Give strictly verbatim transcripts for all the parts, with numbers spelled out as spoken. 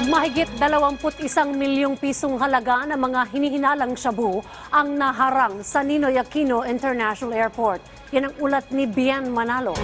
Mahigit dalawamput isang milyong pisong halaga ng mga hinihinalang shabu ang naharang sa Ninoy Aquino International Airport. Yan ang ulat ni Bien Manalo.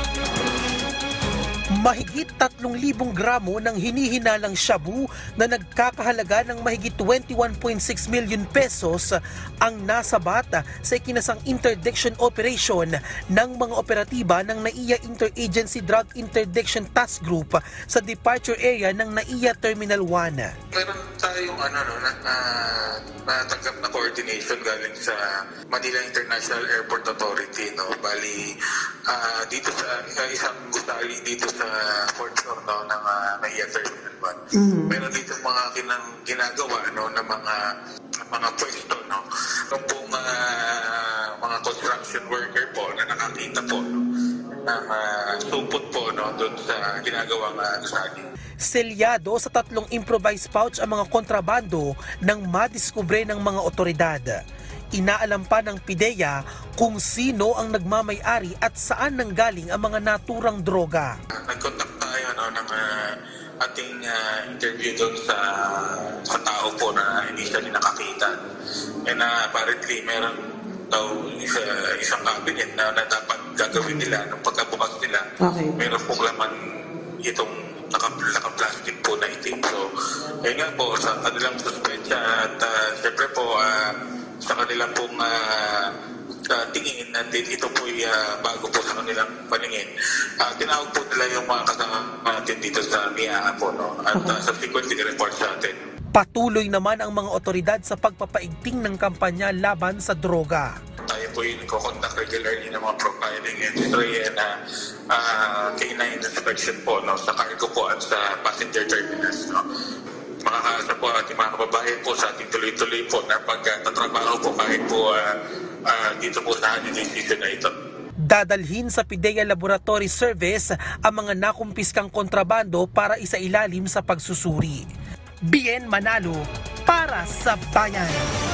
Mahigit tatlong libong gramo ng hinihinalang shabu na nagkakahalaga ng mahigit twenty-one point six million pesos ang nasabat sa ikinasang interdiction operation ng mga operatiba ng NAIA Interagency Drug Interdiction Task Group sa departure area ng NAIA Terminal one. Meron tayong ano, no, na, uh, natanggap na coordination galing sa Manila International Airport Authority. No? Bali, uh, dito sa uh, isang gustali dito sa fourth floor no, ng uh, NAIA Terminal one. Mm-hmm. Meron dito mga kinang, ginagawa no, ng mga mga pwesto. No? Yung pong uh, mga construction worker po na nakakita po no, ng uh, supot po no, doon sa ginagawang uh, gustali. Selyado sa tatlong improvised pouch ang mga kontrabando nang madiskubre ng mga otoridad. Inaalam pa ng PIDEA kung sino ang nagmamay-ari at saan nanggaling ang mga naturang droga. Nag-contact tayo no, ng uh, ating uh, interview doon sa, sa tao po na initially nakakita. And uh, apparently meron daw isa, isang cabinet na, na dapat gagawin nila ng pagkabukas nila. Okay. Meron pong laman itong naka-plastic po na itim. So, ayun nga po, sa kanilang suspensya at uh, siyempre po, uh, sa kanilang pong uh, uh, tingin at ito po ay uh, bago po sa kanilang paningin. Uh, tinawag po nila yung mga kasama natin dito sa M I A po, no? At uh, subsequently report sa atin. Patuloy naman ang mga otoridad sa pagpapaigting ng kampanya laban sa droga. Tayo po yung nagko-conduct regularly ng mga profiling industry and uh, uh, K nine inspection po no, sa cargo po at sa passenger terminals. No. Makakaasa po ating mga kababayan po sa ating tuloy-tuloy po na pagtatrabaho po kahit po uh, uh, dito po sa holiday season na ito. Dadalhin sa PIDEA Laboratory Service ang mga nakumpiskang kontrabando para isailalim sa pagsusuri. Bien Manalo para sa Bayan.